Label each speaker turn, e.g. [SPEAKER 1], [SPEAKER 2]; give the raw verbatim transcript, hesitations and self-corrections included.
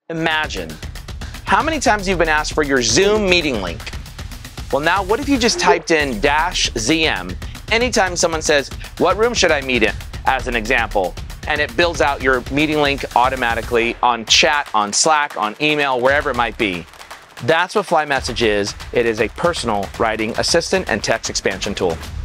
[SPEAKER 1] Imagine how many times you've been asked for your Zoom meeting link. Well, now what if you just typed in dash Z M anytime someone says, what room should I meet in, as an example, and it builds out your meeting link automatically on chat, on Slack, on email, wherever it might be. That's what FlyMSG is. It is a personal writing assistant and text expansion tool.